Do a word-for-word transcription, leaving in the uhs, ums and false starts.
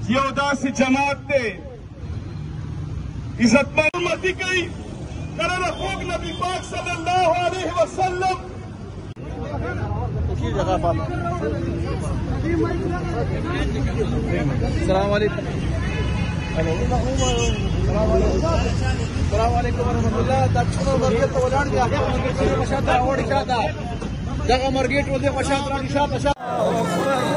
ये उदासी जमात ने इज्जतमंदी कई करन खूब नबी पाक सल्लल्लाहु अलैहि वसल्लम की जगह पर। अस्सलाम वालेकुम। हेलो अस्सलाम वालेकुम वरहमतुल्लाह। तक्षण मर्गेट तो वलाड़ गया है मर्गेट से मशाता और इशाता जगह मर्गेट वो दे मशाता इशाता